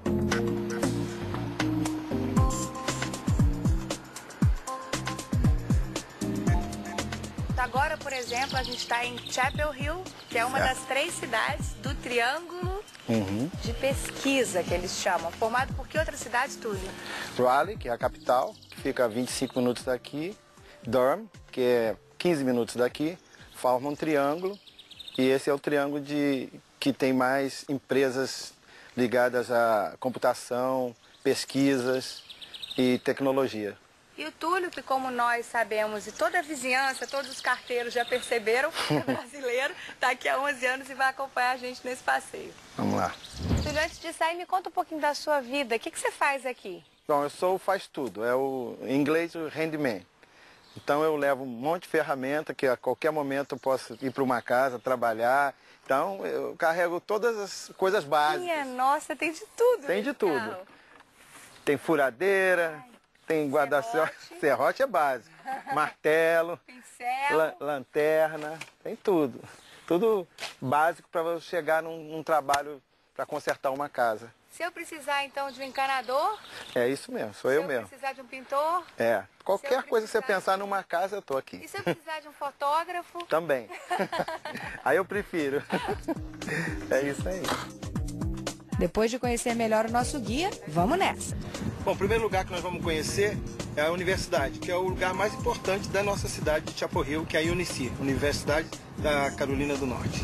Agora, por exemplo, a gente está em Chapel Hill, que é uma das 3 cidades do Triângulo de Pesquisa, que eles chamam. Formado por que outra cidade, Túlio? Raleigh, que é a capital, que fica a 25 minutos daqui. Durham, que é 15 minutos daqui. Forma um triângulo. E esse é o triângulo que tem mais empresas ligadas à computação, pesquisas e tecnologia. E o Túlio, que como nós sabemos, e toda a vizinhança, todos os carteiros já perceberam, é brasileiro, está aqui há 11 anos e vai acompanhar a gente nesse passeio. Vamos lá. Túlio, antes de sair, me conta um pouquinho da sua vida. O que você faz aqui? Bom, eu sou o faz tudo, em inglês o handyman. Então eu levo um monte de ferramenta que a qualquer momento eu posso ir para uma casa, trabalhar. Então eu carrego todas as coisas básicas. Minha nossa, tem de tudo. Tem de tudo. Tem furadeira, tem guarda-sol, serrote é básico, martelo, pincel, lanterna, tem tudo. Tudo básico para você chegar num trabalho para consertar uma casa. Se eu precisar, então, de um encanador? É isso mesmo, sou eu mesmo. Se eu precisar de um pintor? É, qualquer coisa que você pensar numa casa, eu tô aqui. E se eu precisar de um fotógrafo? Também. Aí eu prefiro. É isso aí. Depois de conhecer melhor o nosso guia, vamos nessa. Bom, o primeiro lugar que nós vamos conhecer é a universidade, que é o lugar mais importante da nossa cidade de Chapel Hill, que é a UNC, Universidade da Carolina do Norte.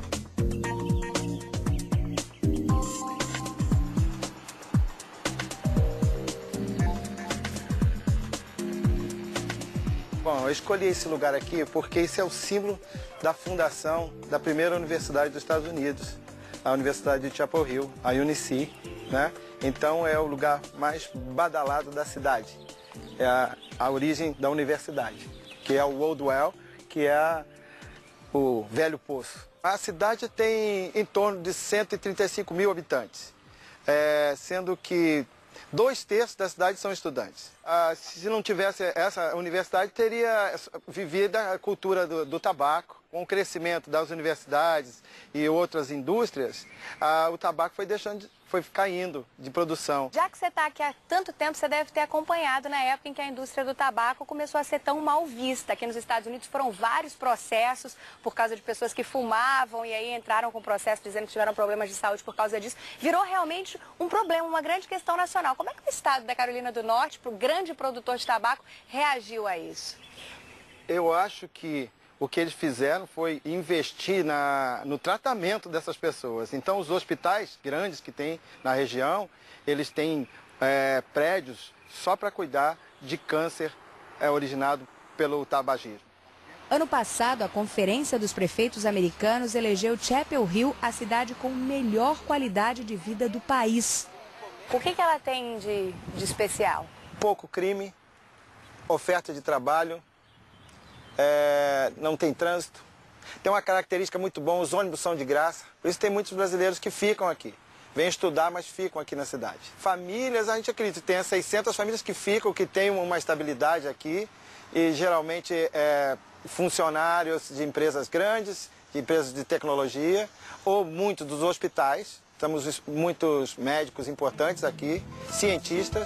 Bom, eu escolhi esse lugar aqui porque esse é o símbolo da fundação da primeira universidade dos Estados Unidos, a Universidade de Chapel Hill, a UNC, né? Então é o lugar mais badalado da cidade, é a origem da universidade, que é o Old Well, que é o Velho Poço. A cidade tem em torno de 135 mil habitantes, sendo que 2/3 da cidade são estudantes. Se não tivesse essa universidade, teria vivido a cultura do tabaco. Com o crescimento das universidades e outras indústrias, o tabaco foi caindo de produção. Já que você está aqui há tanto tempo, você deve ter acompanhado na época em que a indústria do tabaco começou a ser tão mal vista. Aqui nos Estados Unidos foram vários processos por causa de pessoas que fumavam e aí entraram com processo dizendo que tiveram problemas de saúde por causa disso. Virou realmente um problema, uma grande questão nacional. Como é que o estado da Carolina do Norte, o grande produtor de tabaco, reagiu a isso? Eu acho que o que eles fizeram foi investir no tratamento dessas pessoas. Então, os hospitais grandes que tem na região, eles têm prédios só para cuidar de câncer originado pelo tabagismo. Ano passado, a Conferência dos Prefeitos Americanos elegeu Chapel Hill a cidade com melhor qualidade de vida do país. O que ela tem de especial? Pouco crime, oferta de trabalho, não tem trânsito. Tem uma característica muito boa, os ônibus são de graça. Por isso tem muitos brasileiros que ficam aqui. Vêm estudar, mas ficam aqui na cidade. Famílias, a gente acredita, tem 600 famílias que ficam, que têm uma estabilidade aqui. E geralmente funcionários de empresas grandes, de empresas de tecnologia, ou muitos dos hospitais. Temos muitos médicos importantes aqui, cientistas.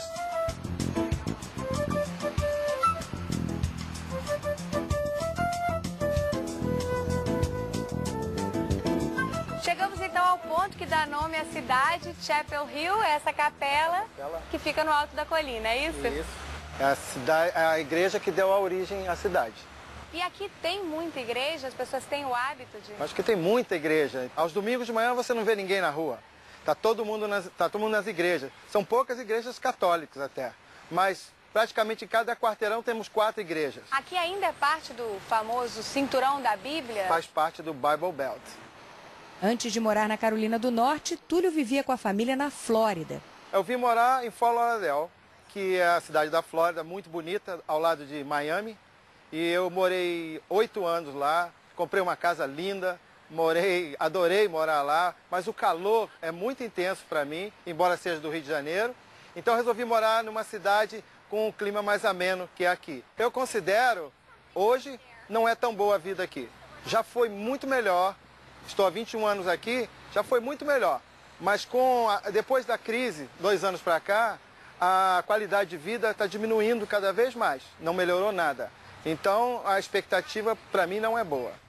Chegamos então ao ponto que dá nome à cidade, Chapel Hill, essa capela que fica no alto da colina, é isso? Isso. É a igreja que deu a origem à cidade. E aqui tem muita igreja? As pessoas têm o hábito de... Acho que tem muita igreja. Aos domingos de manhã você não vê ninguém na rua. Tá todo mundo nas igrejas. São poucas igrejas católicas até, mas praticamente em cada quarteirão temos 4 igrejas. Aqui ainda é parte do famoso cinturão da Bíblia? Faz parte do Bible Belt. Antes de morar na Carolina do Norte, Túlio vivia com a família na Flórida. Eu vim morar em Fort Lauderdale, que é a cidade da Flórida, muito bonita, ao lado de Miami. E eu morei 8 anos lá, comprei uma casa linda, adorei morar lá, mas o calor é muito intenso para mim, embora seja do Rio de Janeiro. Então eu resolvi morar numa cidade com um clima mais ameno que é aqui. Eu considero, hoje, não é tão boa a vida aqui. Já foi muito melhor, estou há 21 anos aqui, já foi muito melhor. Mas depois da crise, 2 anos para cá, a qualidade de vida está diminuindo cada vez mais, não melhorou nada. Então a expectativa para mim não é boa.